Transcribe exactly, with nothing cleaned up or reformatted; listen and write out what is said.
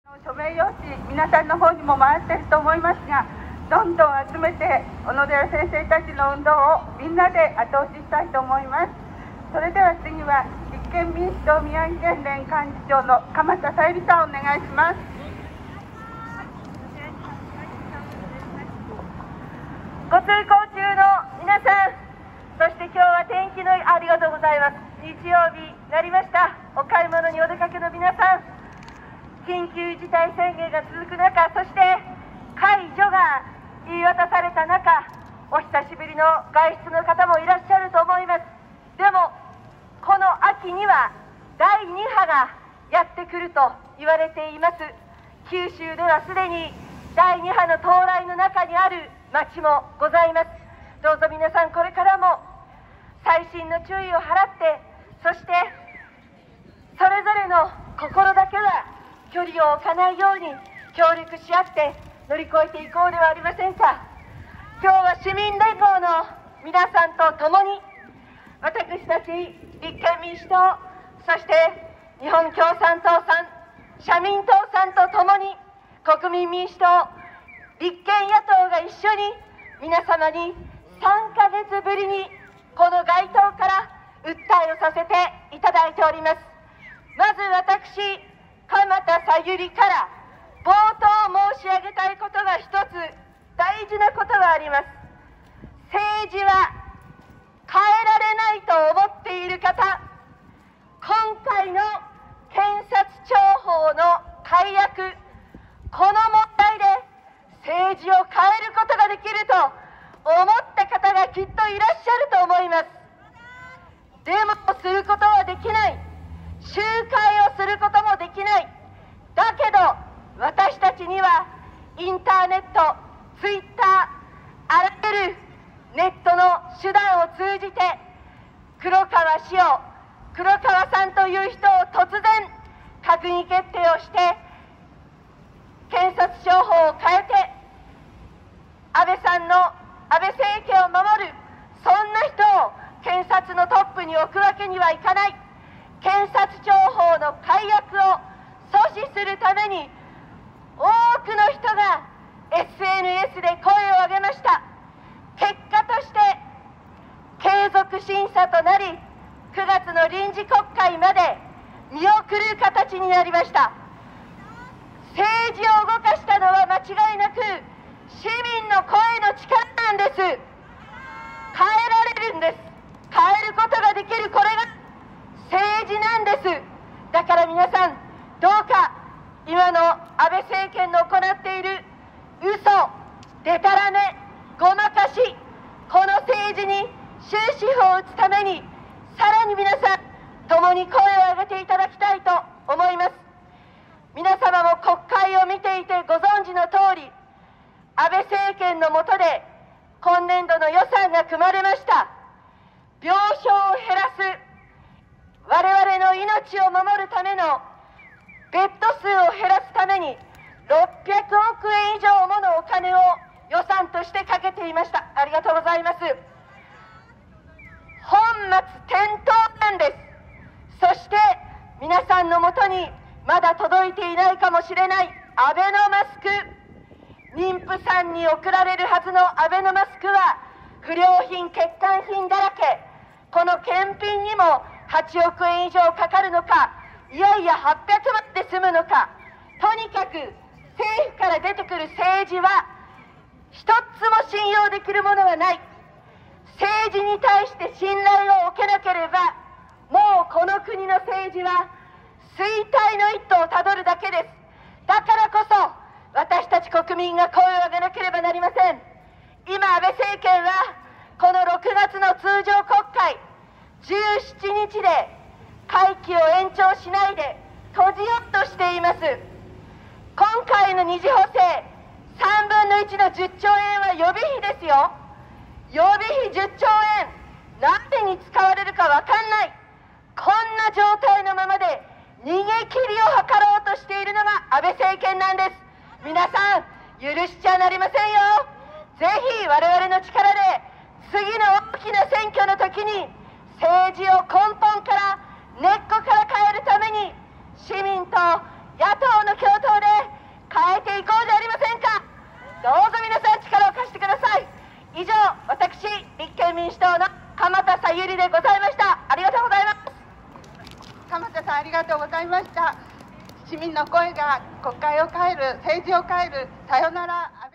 署名用紙、皆さんの方にも回っていると思いますが、どんどん集めて小野寺先生たちの運動をみんなで後押ししたいと思います。それでは次は立憲民主党宮城県連幹事長の鎌田さゆりさん、お願いします。 ご通行中の皆さん、そして今日は天気のいい、ありがとうございます。日曜日になりました。お買い物にお出かけの皆さん、緊急事態宣言が続く中、そして解除が言い渡された中、お久しぶりの外出の方もいらっしゃると思います。でもこの秋にはだいに波がやってくると言われています。九州ではすでにだいに波の到来の中にある町もございます。どうぞ皆さん、これからも細心の注意を払って、そしてそれぞれの心だけは距離を置かないように協力し合って乗り越えていこうではありませんか。今日は市民連合の皆さんと共に、私たち立憲民主党、そして日本共産党さん、社民党さんと共に、国民民主党、立憲野党が一緒に皆様にさんかげつぶりにこの街頭から訴えをさせていただいております。まず私、鎌田さゆりから冒頭申し上げたいことが一つ大事なことがあります。政治は変えられないと思っている方、今回の検察庁法の改悪、この問題で政治を変えることができると思った方がきっといらっしゃると思います。デモをすることはできない、集会をすることもできない。だけど私たちにはインターネット、ツイッター、あらゆるネットの手段を通じて、黒川氏を、黒川さんという人を突然閣議決定をして検察庁法を変えて、安倍さんの安倍政権を守る、そんな人を検察のトップに置くわけにはいかない。検察庁法の改悪を阻止するために多くの人が エスエヌエス で声を上げました。結果として継続審査となり、くがつの臨時国会まで見送る形になりました。政治を動かしたのは間違いなく市民の声の力なんです。変えられるんです。変えることができる、これが政治なんです。だから皆さん、どうか今の安倍政権の行っている嘘、でたらめ、ごまかし、この政治に終止符を打つために、さらに皆さん共に声を上げていただきたいと思います。皆様も国会を見ていてご存知の通り、安倍政権の下で今年度の予算が組まれました。病床を減らす、我々の命を守るためのベッド数を減らすためにろっぴゃくおくえん以上ものお金を予算としてかけていました。ありがとうございます。本末転倒なんです。そして皆さんのもとにまだ届いていないかもしれないアベノマスク、妊婦さんに贈られるはずのアベノマスクは不良品、欠陥品だらけ。この検品にもはちおくえん以上かかるのか、いやいやはっぴゃくまんで済むのか。とにかく政府から出てくる政治は一つも信用できるものはない。政治に対して信頼を置けなければ、もうこの国の政治は衰退の一途をたどるだけです。だからこそ私たち国民が声を上げなければなりません。今安倍政権はこのろくがつの通常国会じゅうしちにちで会期を延長しないで閉じようとしています。今回の二次補正さんぶんのいちのじゅっちょうえんは予備費ですよ。予備費じゅっちょうえん、何に使われるか分かんない、こんな状態のままで逃げ切りを図ろうとしているのが安倍政権なんです。皆さん許しちゃなりませんよ。ぜひ我々の力で次の大きな選挙の時に政治を根本から根っこから変えるために市民と野党の共闘で変えていこうじゃありませんか。どうぞ皆さん力を貸してください。以上、私立憲民主党の鎌田さゆりでございました。ありがとうございます。 鎌田さん、ありがとうございました。市民の声が国会を変える、政治を変える。さよなら。